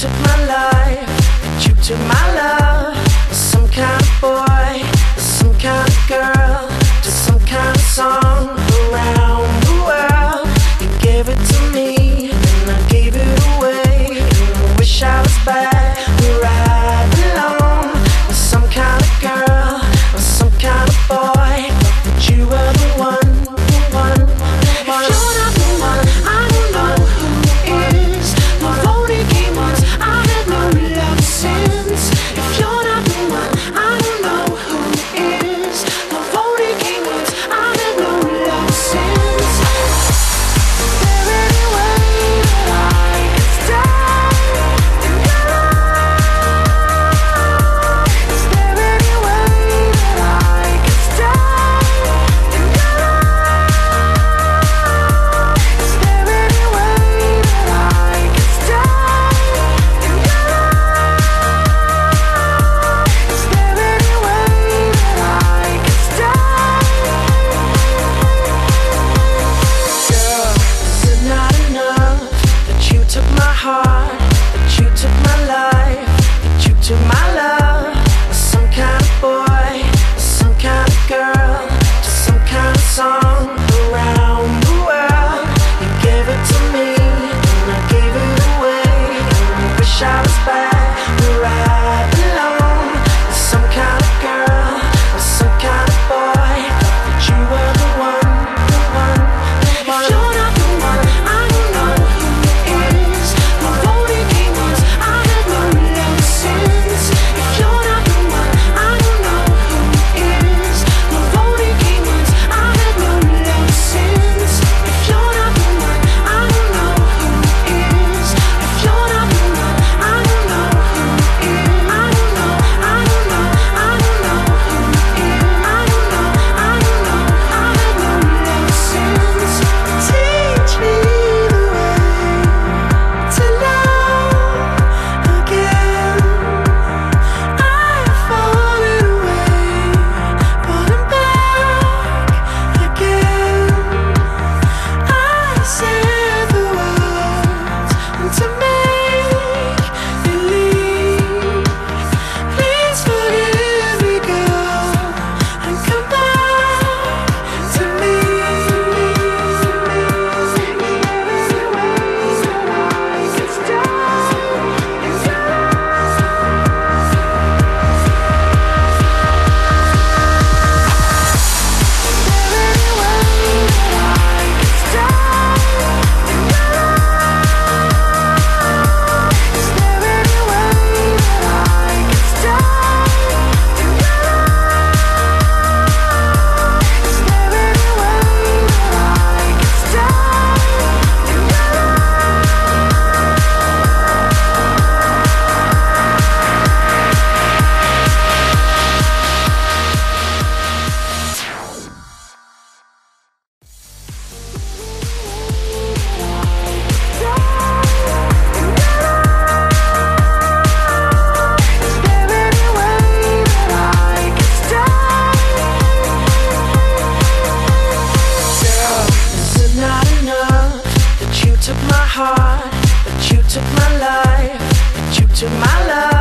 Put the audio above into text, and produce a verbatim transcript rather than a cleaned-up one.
took my life, that you took my love. Some kind of boy, some kind of girl, to some kind of song around the world. You gave it to me, and I gave it away, and I wish I was back where I belong. With some kind of girl, or some kind of boy, but you were the one, the one, the one. If you're not the one, I don't know who is. The phony game ones, I had no love since. If you're not the one, I don't know who is. The phony game ones, I had no love since. Is there any way that I could stay in your life? Is there any way that I could stay in your life? Is there any way that I could stay in your life? Is there any way that I could stay? Girl, is it not enough that you took my heart, that you took my life, that you took my love? Some kind of boy, some kind of girl, just some kind of song around the world. You gave it to me, and I gave it away, and I wish I was back where I belong. With some kind of girl, or some kind of boy, but you were the one, the one, the one. If you're not the one, I don't know who is. The phony game ones, I had no love since. If you're not the one, I don't know who is. The phony game ones, I had no love since. If you're not the one, I don't know who is. If you're not the one, I don't know who is. I don't know, I don't know, I don't know who is. I don't know, I don't know, I had no love since. Teach me the way to love again. I've fallen away, but I'm back again. I said the words and to make believe. Please forgive me, girl, and come back to me. Is there any way that I could stay in your life? Is there any way that I could stay in your Girl, is it not enough that you took my heart, that you took my life, that you took my love?